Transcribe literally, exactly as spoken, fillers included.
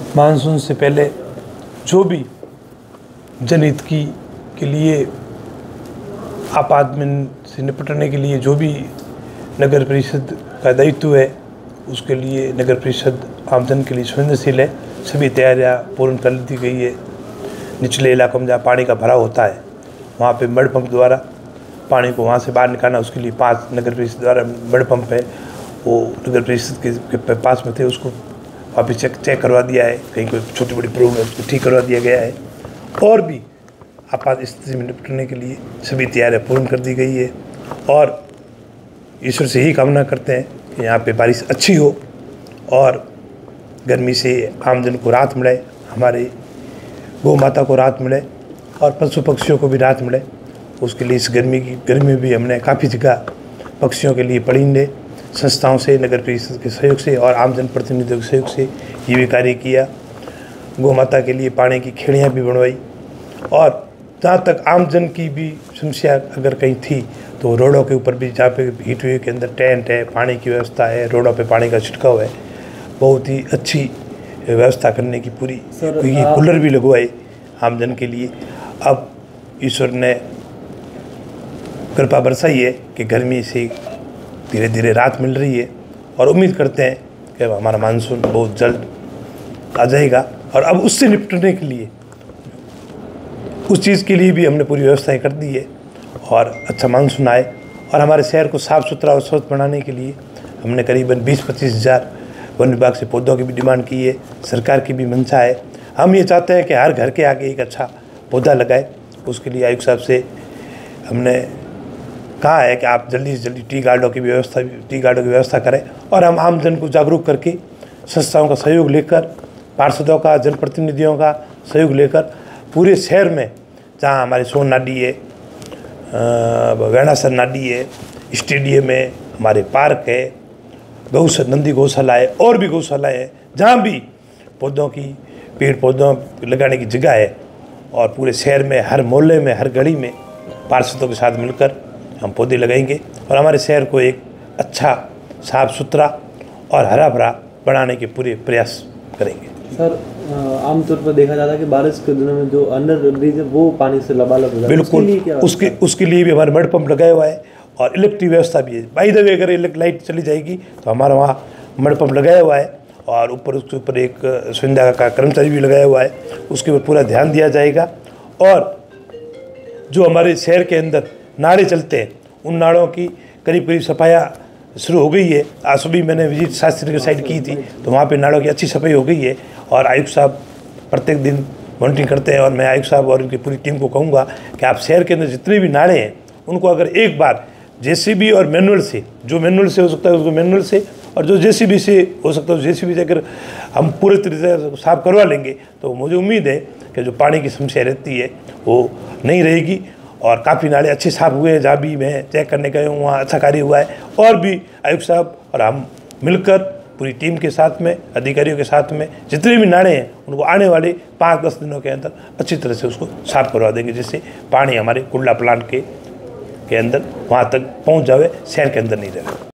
Monsoon से पहले जो भी जनहित की के लिए आपातकाल से निपटने के लिए जो भी नगर परिषद का दायित्व है, उसके लिए नगर परिषद आमजन के लिए संवेदनशील है। सभी तैयारियां पूर्ण कर दी गई है। निचले इलाकों में जहाँ पानी का भराव होता है, वहाँ पे मड पंप द्वारा पानी को वहाँ से बाहर निकालना, उसके लिए पांच नगर परिषद द्वारा मड पंप है, वो नगर परिषद के, के पास में थे, उसको वापस चेक चेक करवा दिया है। कहीं कोई छोटी बड़ी प्रॉब्लम है, उसको ठीक करवा दिया गया है। और भी आपात स्थिति में निपटने के लिए सभी तैयारियां पूर्ण कर दी गई है। और ईश्वर से ही कामना करते हैं कि यहाँ पे बारिश अच्छी हो और गर्मी से आमजन को राहत मिले, हमारे गौ माता को राहत मिले और पशु पक्षियों को भी राहत मिले। उसके लिए इस गर्मी की गर्मी में भी हमने काफ़ी जगह पक्षियों के लिए परिंदे संस्थाओं से, नगर परिषद के सहयोग से और आम जनप्रतिनिधियों के सहयोग से ये भी कार्य किया। गौ माता के लिए पानी की खेड़ियाँ भी बनवाई। और जहाँ तक आमजन की भी समस्या अगर कहीं थी तो रोडों के ऊपर भी, जहाँ पे हीट वेव के अंदर टेंट है, पानी की व्यवस्था है, रोडों पे पानी का छिड़काव है, बहुत ही अच्छी व्यवस्था करने की पूरी, क्योंकि कूलर भी लगवाए आमजन के लिए। अब ईश्वर ने कृपा बरसाई है कि गर्मी से धीरे धीरे राहत मिल रही है और उम्मीद करते हैं कि हमारा मानसून बहुत जल्द आ जाएगा। और अब उससे निपटने के लिए, उस चीज़ के लिए भी हमने पूरी व्यवस्थाएं कर दी है और अच्छा मानसून आए। और हमारे शहर को साफ़ सुथरा और स्वच्छ बनाने के लिए हमने करीबन बीस पच्चीस हज़ार वन विभाग से पौधों की भी डिमांड की है। सरकार की भी मंशा है। हम ये चाहते हैं कि हर घर के आगे एक अच्छा पौधा लगाए। उसके लिए आयुक्त साहब से हमने कहा है कि आप जल्दी से जल्दी टी गार्डों की व्यवस्था टी गार्डों की व्यवस्था करें और हम आम जन को जागरूक करके संस्थाओं का सहयोग लेकर, पार्षदों का, जनप्रतिनिधियों का सहयोग लेकर पूरे शहर में, जहाँ हमारे सोन नाडी है, वेणासर नाडी है, स्टेडियम है, हमारे पार्क है, गौशाला, नंदी गौशाला है और भी गौशाला है, जहाँ भी पौधों की पेड़ पौधों लगाने की जगह है, और पूरे शहर में हर मोहल्ले में, हर गली में पार्षदों के साथ मिलकर हम पौधे लगाएंगे और हमारे शहर को एक अच्छा, साफ सुथरा और हरा भरा बनाने के पूरे प्रयास करेंगे। सर, आमतौर पर देखा जाता है कि बारिश के दिनों में जो अंडर ब्रिज है वो पानी से लबालब हो जाता है। बिल्कुल, उसके लिए, उसके उसके लिए भी हमारे मड पंप लगाया हुआ है और इलेक्ट्रिक व्यवस्था भी है। बाई द वे, अगर इलेक्ट्रिक लाइट चली जाएगी तो हमारा वहाँ मड पंप लगाया हुआ है और ऊपर उसके ऊपर एक सुविधा का कर्मचारी भी लगाया हुआ है। उसके ऊपर पूरा ध्यान दिया जाएगा। और जो हमारे शहर के अंदर नाले चलते हैं, उन नालों की करीब करीब सफाया शुरू हो गई है। आज सुबह मैंने विजिट शास्त्री की साइड की थी तो वहाँ पे नालों की अच्छी सफाई हो गई है और आयुक्त साहब प्रत्येक दिन मॉनिटरिंग करते हैं। और मैं आयुक्त साहब और उनकी पूरी टीम को कहूँगा कि आप शहर के अंदर जितने भी नाले हैं उनको अगर एक बार जेसीबी और मैनुअल से, जो मैनुअल से हो सकता है उसको मैनुअल से, और जो जेसीबी से हो सकता है जेसीबी से अगर हम पूरे तरीके से साफ करवा लेंगे तो मुझे उम्मीद है कि जो पानी की समस्या रहती है वो नहीं रहेगी। और काफ़ी नाले अच्छे साफ हुए हैं, जहाँ भी मैं चेक करने गया हूँ वहाँ अच्छा कार्य हुआ है। और भी आयुक्त साहब और हम मिलकर पूरी टीम के साथ में, अधिकारियों के साथ में, जितने भी नाले हैं उनको आने वाले पाँच दस दिनों के अंदर अच्छी तरह से उसको साफ करवा देंगे, जिससे पानी हमारे कुल्ला प्लांट के के अंदर वहाँ तक पहुँच जावे, शहर के अंदर नहीं रहे।